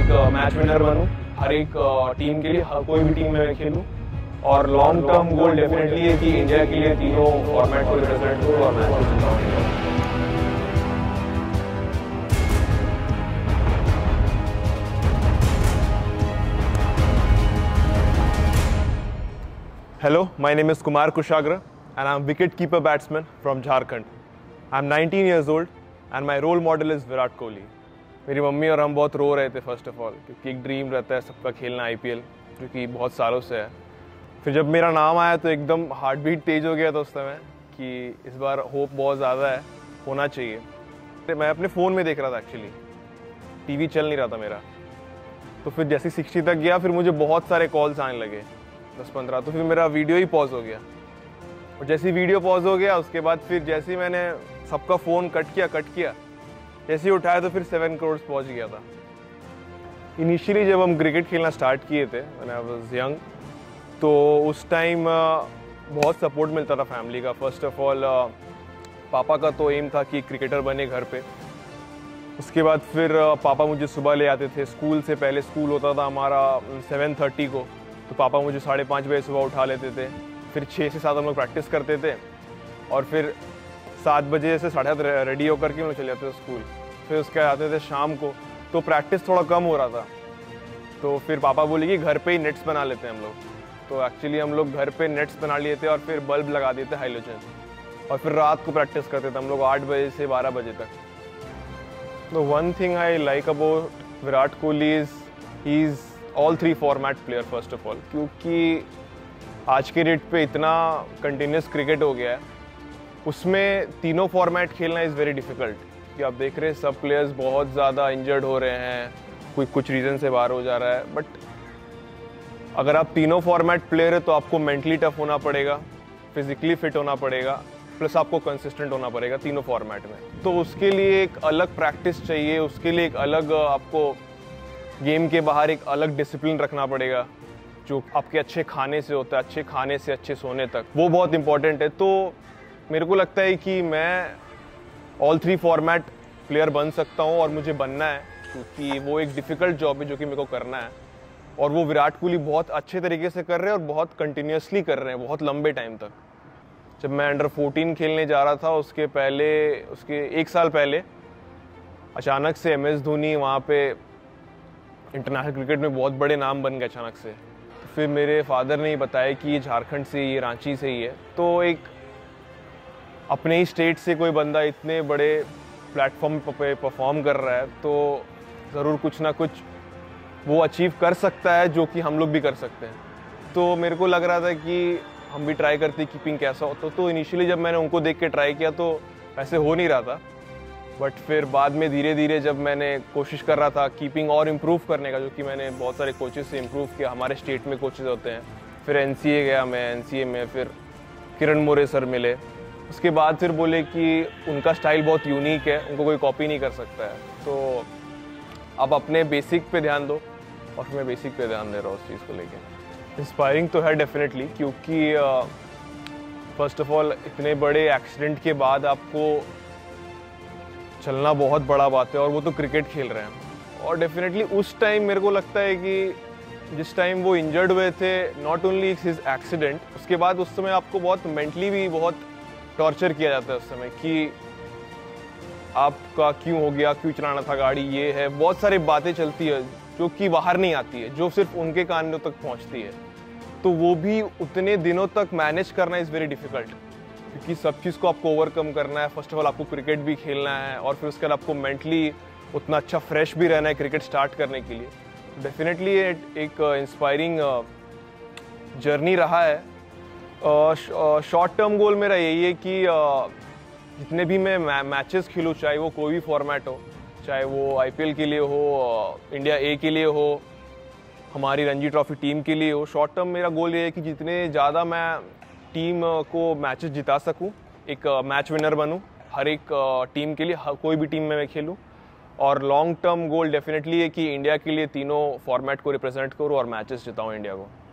एक match winner बनूं, हर एक team के लिए, कोई भी टीम में मैं खेलूं, और लॉन्ग टर्म गोल डेफिनेटली है कि इंडिया के लिए तीनों फॉर्मेट को रिप्रेजेंट करूं और मैच जिताऊं। Hello, my name is Kumar Kushagra and I'm wicket-keeper batsman from Jharkhand. I'm 19 years old and my role model is Virat Kohli. मेरी मम्मी और हम बहुत रो रहे थे फर्स्ट ऑफ ऑल, क्योंकि एक ड्रीम रहता है सबका खेलना IPL, जो कि बहुत सालों से है। फिर जब मेरा नाम आया तो एकदम हार्ट बीट तेज हो गया था उस समय कि इस बार होप बहुत ज़्यादा है, होना चाहिए। मैं अपने फ़ोन में देख रहा था, एक्चुअली टीवी चल नहीं रहा था मेरा। तो फिर जैसे 60 तक गया, फिर मुझे बहुत सारे कॉल्स आने लगे, 10-15। तो फिर मेरा वीडियो ही पॉज हो गया, और जैसे ही वीडियो पॉज हो गया उसके बाद फिर जैसे ही मैंने सबका फ़ोन कट किया, जैसे ही उठाया तो फिर 7 करोड़ पहुँच गया था। इनिशियली जब हम क्रिकेट खेलना स्टार्ट किए थे, व्हेन आई वाज यंग, तो उस टाइम बहुत सपोर्ट मिलता था फैमिली का। फर्स्ट ऑफ ऑल पापा का तो एम था कि क्रिकेटर बने घर पे। उसके बाद फिर पापा मुझे सुबह ले आते थे स्कूल से। पहले स्कूल होता था हमारा 7:30 को, तो पापा मुझे 5:30 बजे सुबह उठा लेते थे। फिर 6 से 7 हम लोग प्रैक्टिस करते थे, और फिर 7 बजे से 7:30 रेडी होकर के हम लोग चले जाते थे स्कूल। फिर उसके आते थे शाम को, तो प्रैक्टिस थोड़ा कम हो रहा था, तो फिर पापा बोले कि घर पे ही नेट्स बना लेते हैं हम लोग। तो एक्चुअली हम लोग घर पे नेट्स बना लिए थे और फिर बल्ब लगा दिए थे हाइलोजन, और फिर रात को प्रैक्टिस करते थे हम लोग 8 बजे से 12 बजे तक। तो one thing I like about Virat Kohli is he is all 3 format player first of all, क्योंकि आज के डेट पे इतना कंटिन्यूस क्रिकेट हो गया है, उसमें तीनों फॉर्मेट खेलना इज़ वेरी डिफ़िकल्ट। कि आप देख रहे हैं सब प्लेयर्स बहुत ज़्यादा इंजर्ड हो रहे हैं, कोई कुछ रीज़न से बाहर हो जा रहा है। बट अगर आप तीनों फॉर्मेट प्लेयर है तो आपको मेंटली टफ होना पड़ेगा, फिजिकली फिट होना पड़ेगा, प्लस आपको कंसिस्टेंट होना पड़ेगा तीनों फॉर्मेट में। तो उसके लिए एक अलग प्रैक्टिस चाहिए, उसके लिए एक अलग आपको गेम के बाहर एक अलग डिसिप्लिन रखना पड़ेगा, जो आपके अच्छे खाने से होता है, अच्छे खाने से अच्छे सोने तक, वो बहुत इंपॉर्टेंट है। तो मेरे को लगता है कि मैं ऑल 3 फॉर्मेट प्लेयर बन सकता हूँ, और मुझे बनना है, क्योंकि वो एक डिफ़िकल्ट जॉब है जो कि मेरे को करना है। और वो विराट कोहली बहुत अच्छे तरीके से कर रहे हैं और बहुत कंटिन्यूसली कर रहे हैं, बहुत लंबे टाइम तक। जब मैं अंडर 14 खेलने जा रहा था, उसके 1 साल पहले अचानक से MS धोनी वहाँ पे इंटरनेशनल क्रिकेट में बहुत बड़े नाम बन गए अचानक से। तो फिर मेरे फादर ने बताया कि ये झारखंड से, ये रांची से ही है। तो एक अपने ही स्टेट से कोई बंदा इतने बड़े प्लेटफॉर्म पे परफॉर्म कर रहा है, तो ज़रूर कुछ ना कुछ वो अचीव कर सकता है, जो कि हम लोग भी कर सकते हैं। तो मेरे को लग रहा था कि हम भी ट्राई करते कीपिंग कैसा होता। तो इनिशियली जब मैंने उनको देख के ट्राई किया तो ऐसे हो नहीं रहा था, बट फिर बाद में धीरे धीरे जब मैंने कोशिश कर रहा था कीपिंग और इम्प्रूव करने का, जो कि मैंने बहुत सारे कोचेस से इम्प्रूव किया। हमारे स्टेट में कोचेस होते हैं, फिर NCA गया मैं, NCA में फिर किरण मोरे सर मिले। उसके बाद फिर बोले कि उनका स्टाइल बहुत यूनिक है, उनको कोई कॉपी नहीं कर सकता है, तो आप अपने बेसिक पे ध्यान दो। और मैं बेसिक पे ध्यान दे रहा हूँ उस चीज़ को लेके। इंस्पायरिंग तो है डेफिनेटली, क्योंकि फर्स्ट ऑफ ऑल इतने बड़े एक्सीडेंट के बाद आपको चलना बहुत बड़ा बात है, और वो तो क्रिकेट खेल रहे हैं। और डेफिनेटली उस टाइम मेरे को लगता है कि जिस टाइम वो इंजर्ड हुए थे, नॉट ओनली हिज एक्सीडेंट, उसके बाद उस समय आपको बहुत मेंटली भी बहुत टॉर्चर किया जाता है उस समय, कि आपका क्यों हो गया, क्यों चलाना था गाड़ी, ये है, बहुत सारी बातें चलती है जो कि बाहर नहीं आती है, जो सिर्फ उनके कानों तक पहुंचती है। तो वो भी उतने दिनों तक मैनेज करना इज़ वेरी डिफ़िकल्ट, क्योंकि सब चीज़ को आपको ओवरकम करना है। फर्स्ट ऑफ ऑल आपको क्रिकेट भी खेलना है, और फिर उसके बाद आपको मेंटली उतना अच्छा फ्रेश भी रहना है क्रिकेट स्टार्ट करने के लिए। डेफिनेटली एक इंस्पायरिंग जर्नी रहा है। शॉर्ट टर्म गोल मेरा यही है कि जितने भी मैं मैचेस खेलूँ, चाहे वो कोई भी फॉर्मेट हो, चाहे वो IPL के लिए हो, इंडिया A के लिए हो, हमारी रणजी ट्रॉफी टीम के लिए हो, शॉर्ट टर्म मेरा गोल ये है कि जितने ज़्यादा मैं टीम को मैचेस जिता सकूं, एक मैच विनर बनूं, हर एक टीम के लिए, कोई भी टीम में मैं खेलूं। और लॉन्ग टर्म गोल डेफिनेटली है कि इंडिया के लिए तीनों फॉर्मेट को रिप्रेजेंट करूं और मैचेस जिताऊं इंडिया को।